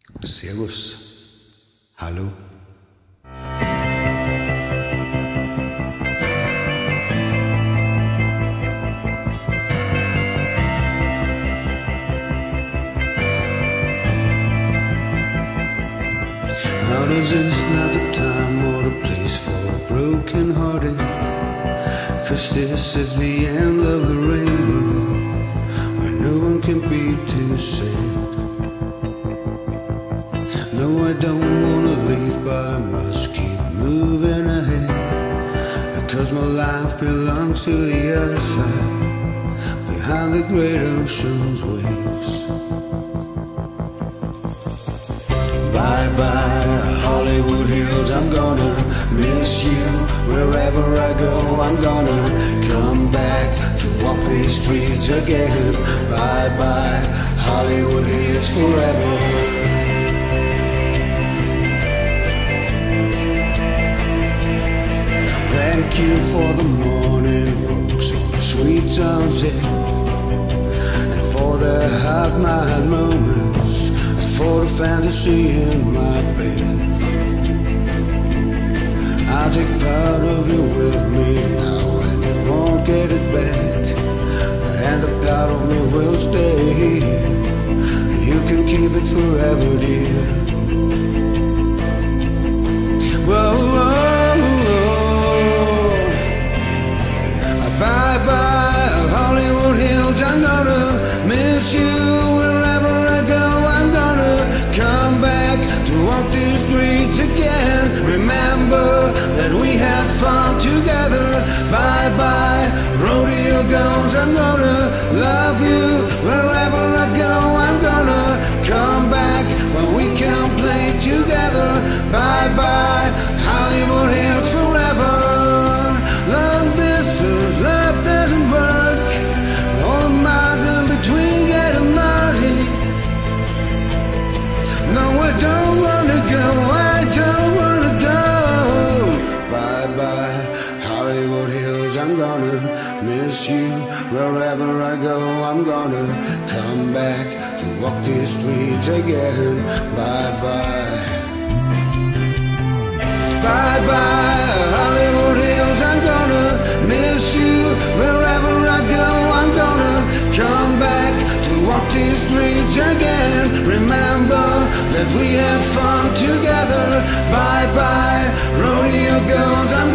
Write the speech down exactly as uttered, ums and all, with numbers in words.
Servus. Hallo. Now this is not the time or the place for a broken hearted, 'cause this is the end of the rainbow, where no one can be too sad. No, I don't wanna leave, but I must keep moving ahead, because my life belongs to the other side, behind the great ocean's waves. Bye bye, Hollywood Hills, I'm gonna miss you. Wherever I go, I'm gonna come back to walk these streets again. Bye bye, Hollywood Hills forever. Thank you for the morning walks on the sweet sunset, and for the half night moments, for the fantasy in my bed. I'll take part of you with me now, and you won't get it back, and a part of me will stay here. You can keep it forever, dear. Whoa, whoa, whoa. Bye bye, Hollywood Hills, I'm gonna miss you. Wherever I go, I'm gonna come back to walk these streets again. Remember that we had fun together. Bye bye, rodeo goes, I'm gonna love you. Wherever I go, I'm gonna come back when we can play together. Bye bye, Hollywood Hills forever. Long distance, love doesn't work. All the miles in between getting naughty. No, I don't wanna go, I don't wanna go. Bye bye, Hollywood Hills, I'm gonna miss you. Wherever I go, I'm gonna come back to walk these streets again. Bye bye. Bye bye, Hollywood Hills, I'm gonna miss you. Wherever I go, I'm gonna come back to walk these streets again. Remember that we had fun together. Bye bye, rodeo goes, I'm